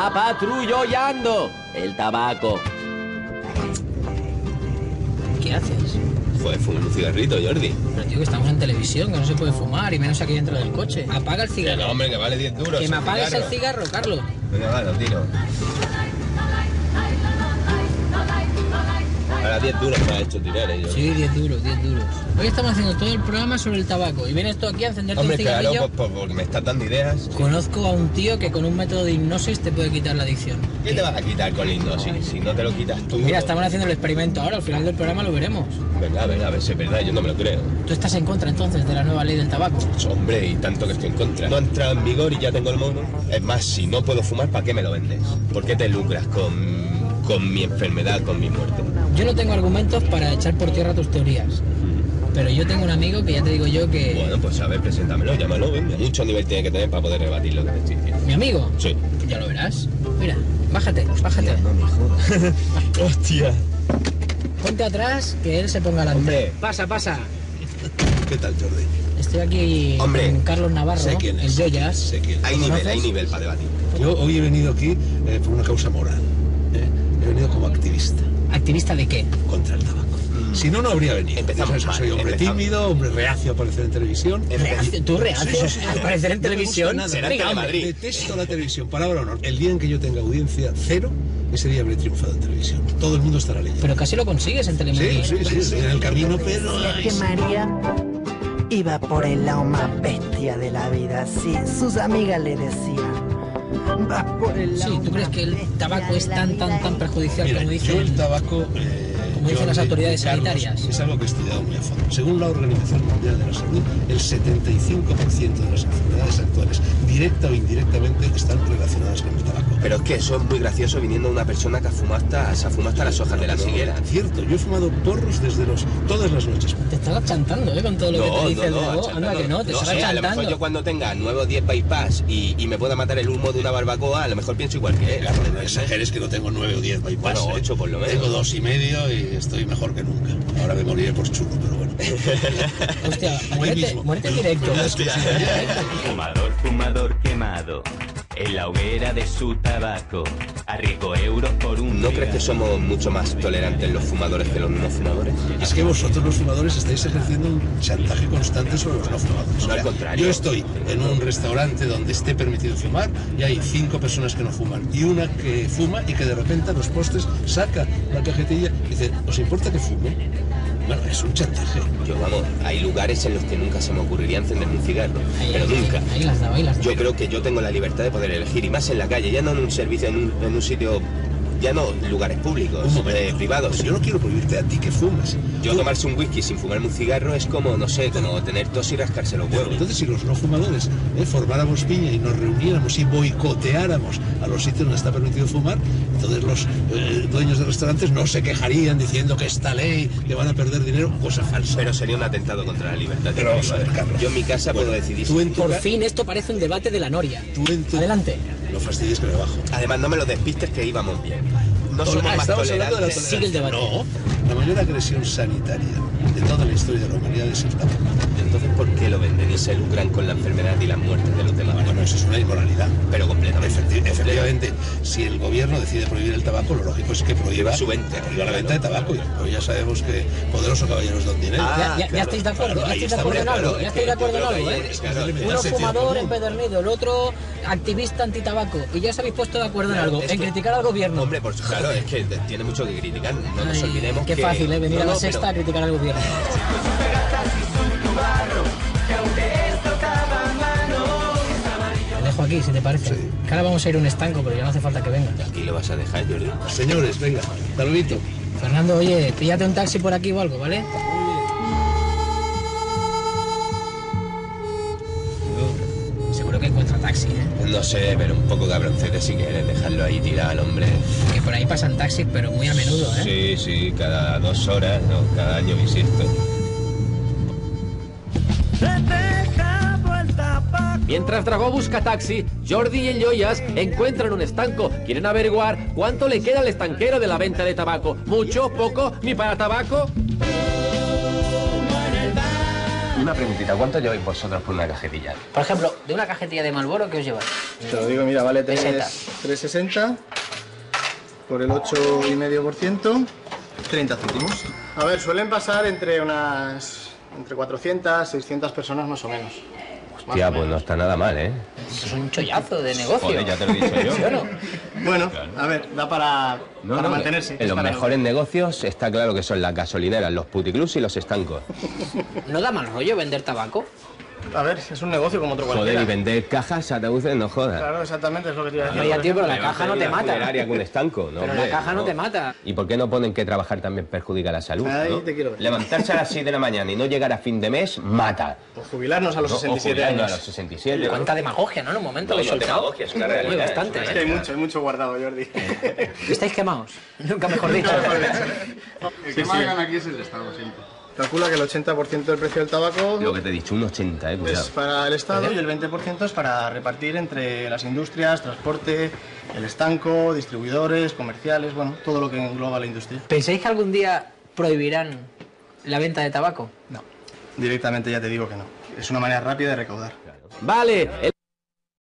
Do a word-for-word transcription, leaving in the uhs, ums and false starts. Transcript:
está patrullando el tabaco. ¿Qué haces? Pues fuma un cigarrito, Jordi. Pero tío, que estamos en televisión, que no se puede fumar, y menos aquí dentro del coche. Apaga el cigarro. Que no, hombre, que vale diez duros. Que me apagues el cigarro, Carlos. Venga, va, lo tiro. Ahora diez duros me ha hecho tirar, ¿eh? Sí, diez duros, diez duros. Hoy estamos haciendo todo el programa sobre el tabaco y vienes tú aquí a encenderte Hombre, un cigarrillo. claro, pues, pues porque me estás dando ideas. Conozco a un tío que con un método de hipnosis te puede quitar la adicción. ¿Qué te vas a quitar con la hipnosis? Si no te lo quitas tú. Mira, estamos haciendo el experimento ahora, al final del programa lo veremos. Venga, venga, a ver si es verdad, yo no me lo creo. ¿Tú estás en contra entonces de la nueva ley del tabaco? Pues, hombre, y tanto que estoy en contra. No ha entrado en vigor y ya tengo el mono. Es más, si no puedo fumar, ¿para qué me lo vendes? ¿Por qué te lucras con, con mi enfermedad, con mi muerte? Yo no tengo argumentos para echar por tierra tus teorías. Pero yo tengo un amigo que ya te digo yo que... Bueno, pues a ver, preséntamelo, llámalo, venga. Mucho nivel tiene que tener para poder rebatir lo que te estoy diciendo. ¿Mi amigo? Sí. Ya lo verás. Mira, bájate, bájate. No me jodas. Hostia. Ponte atrás, que él se ponga delante. Hombre. Pasa, pasa. ¿Qué tal, Jordi? Estoy aquí Hombre, con Carlos Navarro, sé quién es, el Joyas. sé quién es. Hay nivel, ¿Conoces? hay nivel para debatir. Yo hoy he venido aquí eh, por una causa moral. ¿eh? He venido como activista ¿Activista de qué? contra el tabaco. Si no, no habría venido. Empezamos Ya sabes que mal, soy hombre empezamos. tímido, hombre reacio a aparecer en televisión. Reacio, ¿Tú reacio Sí, sí, sí. a aparecer en No me televisión? gusta nada. Será Venga, hombre. Telemadrid. Detesto la televisión, palabra honor. El día en que yo tenga audiencia cero, ese día habré triunfado en televisión. Todo el mundo estará leyendo. Pero casi lo consigues en Telemadrid. Sí, sí, sí, sí, en el camino, pero... Es que María iba por el lado más bestia de la vida, sí, sus amigas le decían. Va por el lado Sí, ¿tú crees más que el bestia tabaco de es la tan, vida tan, tan y- perjudicial Mira, como yo dicen? el tabaco... eh, Como dicen Jordi, las autoridades Carlos, sanitarias. Es algo que he estudiado muy a fondo. Según la Organización Mundial de la Salud, el setenta y cinco por ciento de las enfermedades actuales, directa o indirectamente, están relacionadas con el tabaco. Pero es que eso es muy gracioso viniendo de una persona que ha fumado hasta, se ha fumado hasta las hojas de la No, higuera. Cierto, yo he fumado porros desde los... todas las noches. Te estás achantando, ¿eh? Con todo lo que te dice el nuevo. Anda que no, te estás sé, a lo mejor achantando. yo cuando tenga nueve o diez bypass y, y me pueda matar el humo de una barbacoa, a lo mejor pienso igual que él. Claro, no exageres que no tengo nueve o diez bypass. Bueno, ocho por lo menos. Tengo dos y medio y estoy mejor que nunca. Ahora me moriré por churro, pero bueno. Hostia, Aquí muérete, mismo. muérete en directo. Fumador, fumador quemado, en la hoguera de su tabaco, arriesgo euros por un... ¿No crees que somos mucho más tolerantes los fumadores que los no fumadores? Es que vosotros los fumadores estáis ejerciendo un chantaje constante sobre los no fumadores. No, al Mira, contrario. Yo estoy en un restaurante donde esté permitido fumar y hay cinco personas que no fuman y una que fuma y que de repente a los postres saca la cajetilla y dice, ¿os importa que fume? Bueno, es un chantaje. Yo, vamos, hay lugares en los que nunca se me ocurriría encenderme un cigarro. Ahí, Pero ahí, nunca. Ahí las dado, ahí las dado. Yo creo que yo tengo la libertad de poder elegir, y más en la calle, ya no en un servicio, en un, en un sitio, ya no lugares públicos, Un momento. eh, privados. Yo no quiero prohibirte a ti que fumes. Yo Tú- tomarse un whisky sin fumarme un cigarro es como, no sé, como tener tos y rascarse los Bueno, huevos. entonces si los no fumadores eh, formáramos piña y nos reuniéramos y boicoteáramos a los sitios donde está permitido fumar, entonces los eh, dueños de restaurantes no se quejarían diciendo que esta ley, que van a perder dinero, cosa falsa. Pero sería un atentado contra la libertad. Pero vamos a ver, Carlos. Yo en mi casa Bueno, puedo decidir. tú en tu Por ca- fin esto parece un debate de la Noria. tú en tu- Adelante. No fastidies que me bajo. Además, no me lo despistes que íbamos bien. No somos Ah, más estamos hablando de la tolerantes. Sigue el debate. No, la mayor agresión sanitaria de toda la historia de la humanidad es el tabaco. Entonces, ¿por qué lo venden y se lucran con la enfermedad y la muerte de los demás? Bueno, eso es una inmoralidad. Pero completamente. Efecti- efectivamente, si el gobierno decide prohibir el tabaco, lo lógico es que prohíba Su venta. prohíba la venta de tabaco. Pero ya sabemos que poderosos caballeros don dinero. Ah, Ya, ya, ya claro. estáis de acuerdo, Claro, ya ahí estáis de acuerdo en estamos, algo, claro, ya es estáis de que acuerdo en yo creo algo, que ¿eh? es- claro, Uno eliminar sentido fumador común. empedernido, el otro activista antitabaco. Y ya os habéis puesto de acuerdo en Claro, algo, es en que- criticar al gobierno. Hombre, pues claro, es que tiene mucho que criticar. No nos Ay, olvidemos qué que... fácil, ¿eh? Venir No, a la no, sexta pero- a criticar al gobierno. Te dejo aquí, si te parece. Sí. Que ahora vamos a ir a un estanco, pero ya no hace falta que vengas. Aquí lo vas a dejar, Jordi. Señores, venga, Saludito. Fernando, oye, píllate un taxi por aquí o algo, ¿vale? Seguro que encuentra taxi, ¿eh? No sé, pero un poco cabroncete si quieres dejarlo ahí tirado al hombre. Que por ahí pasan taxis, pero muy a menudo, ¿eh? Sí, sí, cada dos horas, no, cada año bisiesto. Mientras Dragó busca taxi, Jordi y el Joyas encuentran un estanco. Quieren averiguar cuánto le queda al estanquero de la venta de tabaco. ¿Mucho? ¿Poco? ¿Ni para tabaco? Una preguntita, ¿cuánto lleváis vosotros por una cajetilla? Por ejemplo, de una cajetilla de Marlboro, ¿qué os lleváis? Te lo digo, mira, vale Pesetas. tres sesenta por el ocho coma cinco por ciento, treinta céntimos. A ver, suelen pasar entre unas entre cuatrocientas, seiscientas personas más o menos. Hostia, pues no está nada mal, ¿eh? Eso es un chollazo de negocio. Joder, ya te lo he dicho yo. ¿Sí o no? Bueno, a ver, da para, No, para no, mantenerse. En es los para mejores negocios está claro que son las gasolineras, los puticlubs y los estancos. ¿No da mal rollo vender tabaco? A ver, es un negocio como otro Joder, cualquiera. y vender cajas, ataúdes, no jodas. Claro, exactamente, es lo que te iba a decir. No, ya, tío, pero la Me caja va a no te pedir una mata. funeraria con un estanco, ¿no? Pero hombre, la caja no te mata. ¿Y por qué no ponen que trabajar también perjudica la salud? Ahí ¿no? te quiero ver. Levantarse a las seis de la mañana y no llegar a fin de mes, mata. O jubilarnos a los ¿no? sesenta y siete O jubilarnos años. a los sesenta y siete. Cuánta demagogia, ¿no? En un momento No, lo he no, soltado. demagogia, es una Uy, realidad, bastante, es Es ¿eh? que hay mucho, hay mucho guardado, Jordi. Estáis quemados. Nunca mejor dicho. El que más gana aquí es el Estado, siempre. Calcula que el ochenta por ciento del precio del tabaco Lo que te he dicho, un ochenta, eh, cuidado. es para el Estado y el veinte por ciento es para repartir entre las industrias, transporte, el estanco, distribuidores, comerciales, bueno, todo lo que engloba la industria. ¿Pensáis que algún día prohibirán la venta de tabaco? No, directamente ya te digo que no. Es una manera rápida de recaudar. Vale. el-